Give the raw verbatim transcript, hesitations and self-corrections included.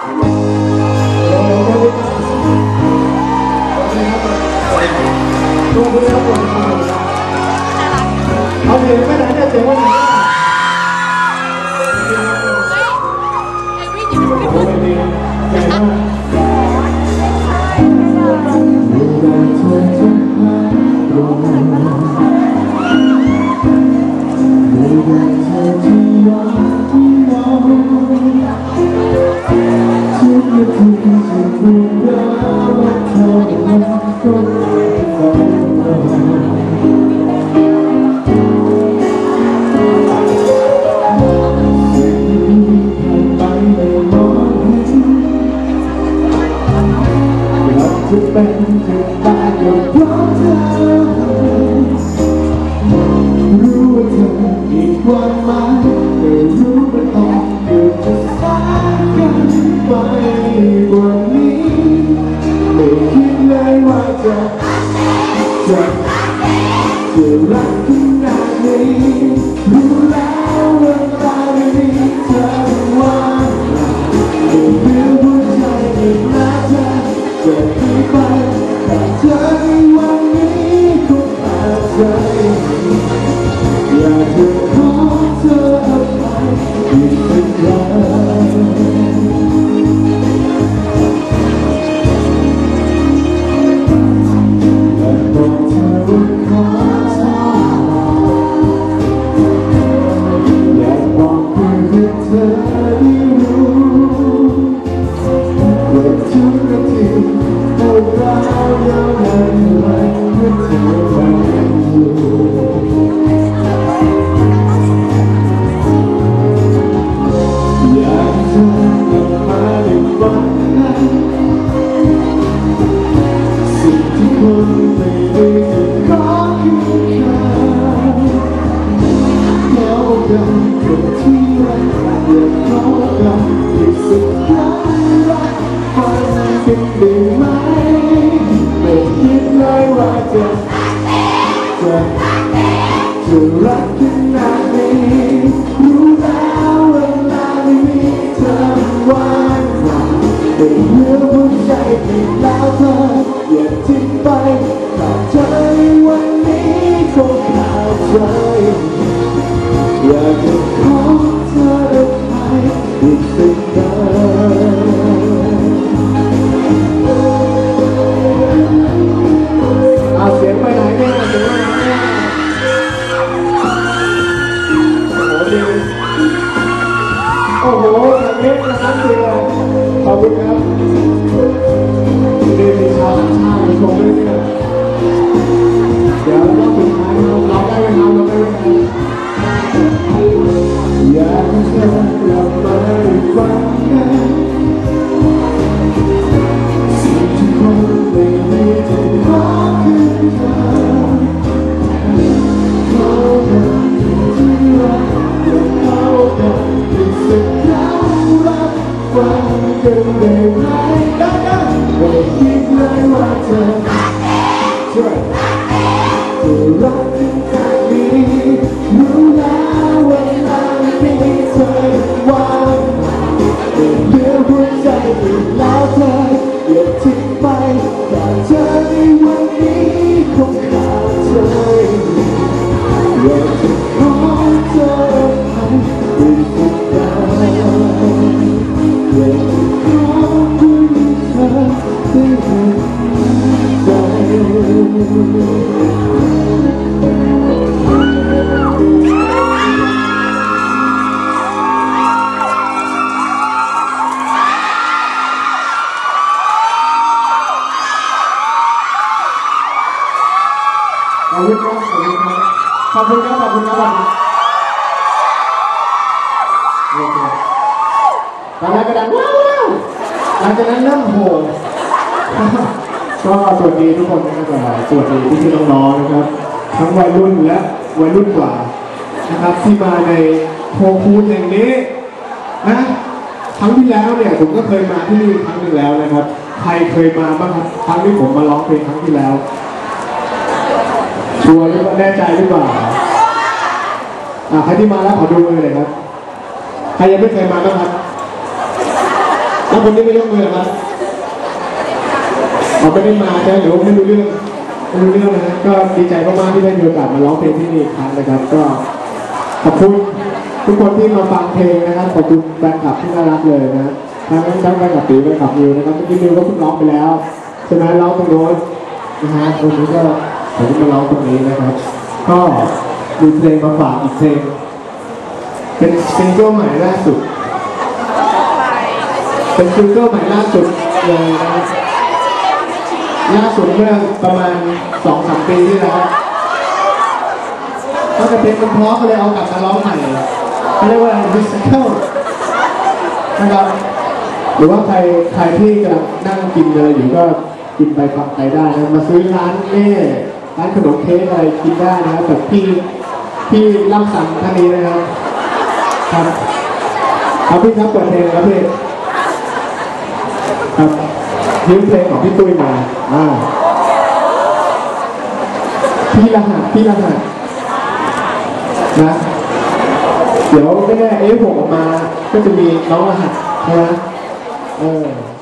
เอาเสียงไปไหนเนี่ยเสียงไปไหนโอ้ยดีใจมากเมื่อไรเธอจะหายลงเมื่อไรเธอจะยอมที่มองทุกนาทีจะพูดรักเธอมันก็จะเป็นจะตายก็เพราะเธอรู้ว่าเธอมีความหมายแต่รู้มันออกเกือบจะสายกันไปกว่านี้ไม่คิดเลยว่าจะจะจะรักขนาดนี้รู้แล้วว่าตาไม่มีเธอว่าไม่เพื่อหัวใจอีกนะเธอจะที่ไปแต่เธอในวันนี้คงอาจใจอยากจะขอเธออภัยอีกสักครั้งและบอกเธอว่าขอโทษอยากบอกเพื่อให้เธอได้รู้ว่าทุกนาทีปวดร้าวยาวนานเท่าไรเมื่อเธอยังอยู่อยากเธอกลับมาในวันนั้นสิ่งที่คนไม่ได้จะขอคือแค่ขอกันคนที่รักอยากขอกันอีกสักครั้งรักฟังกันได้ไหมไม่คิดเลยว่าจะจะจะรักขนาดนี้รู้แล้วเวลาไม่มีเธอว่างเปล่าไม่เหลือหัวใจอีกแล้วเธออย่าทิ้งไปขาดใจวันนี้คงขาดใจอยากจะขอเธอได้ไหมอีกสักครั้งเอาเสียงไปไหนเนี่ยเสียงไปไหนเนี่ยโอ้โหแบบนี้นะครับเสียขอบคุณครับดีมีชาวต่างชาติมาชมด้วยนะครับเดี๋ยวเราต้องปิดท้ายเราเราได้ไหมครับเราได้ไหมครับอยากให้เธอกลับมาได้ฟังกันสิ่งที่คนไม่ได้จะขอคือเธอขอกันที่รักอยากเข้ากันอีกสักครั้งรักฟังกันได้ไหมได้ได้ไม่คิดเลยว่าเธอช่วยจะรักขนาดนี้รู้แล้วเวลาไม่มีเธอว่างไม่เหลือหัวใจอีกแล้วเธออย่าทิ้งไปแต่เธอในวันนี้คงขาดใจอยากจะขอเธอให้อีกสักครั้งอยากจะขอให้เธอได้เห็นใจขอบคุณครับขอบคุณครับขอบคุณครับขอบคุณครับโอเคตอนนั้นก็ดังว้าวหลังจากนั้นเริ่มโหก็สวัสดีทุกคนนะครับสวัสดีพี่ๆน้องๆนะครับทั้งวัยรุ่นและวัยรุ่นกว่านะครับที่มาในโฮคูดแห่งนี้นะครั้งที่แล้วเนี่ยผมก็เคยมาที่นี่ครั้งหนึ่งแล้วนะครับใครเคยมาบ้างครับครั้งที่ผมมาร้องเพลงครั้งที่แล้วชัวร์หรือเปล่าแน่ใจหรือเปล่าอ่าใครที่มาแล้วขอดูมือเลยครับใครยังไม่เคยมาบ้างครับโอ้าคนนี้ไม่ยกมือครับเราไม่ได้มาใช่หรือว่าไม่รู้เรื่องไม่รู้เรื่องนะก็ดีใจมากๆที่ได้มีโอกาสมาร้องเพลงที่นี่อีกครั้งนะครับก็ขอบคุณทุกคนที่มาฟังเพลงนะครับขอบคุณแฟนคลับที่น่ารักเลยนะทั้งทั้งแฟนคลับตีแฟนคลับนิวนะครับเมื่อกี้นิวก็เพิ่งร้องไปแล้วใช่ไหมร้องตรงโน้นนะฮะตรงนี้ก็ผมมาร้องตรงนี้นะครับก็มีเพลงมาฝากอีกเพลงเป็นซิงเกิลใหม่ล่าสุดเป็นซิงเกิลใหม่ล่าสุดเลยนะครับล่าสุดเมื่อประมาณสองสามปีที่แล้วก็จะเป็นมันเพราะก็เลยเอากลับมาร้องใหม่เขาเรียกว่ารีไซเคิลนะครับหรือว่าใครใครที่กำลังนั่งกินอะไรอยู่ก็กินไปฟังไปได้นะมาซื้อร้านเน่ร้านขนมเค้กอะไรกินได้นะครับแบบพี่พี่ล่ำสันท่านนี้นะครับครับเอาพี่ครับเปิดเพลงครับพี่ครับยืมเพลงของพี่ตุ้ยมาอ่าพี่รหัสพี่รหัสนะเดี๋ยวไม่แน่เอฟหกออกมาก็จะมีน้องรหัสนะเออ